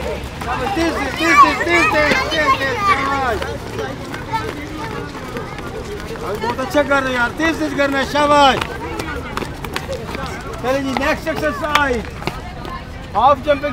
तेज बहुत अच्छा कर रहे हैं यार, तेज तेज करना है, शाबाश। चलिए जी नेक्स्ट एक्सरसाइज हाफ जंपिंग।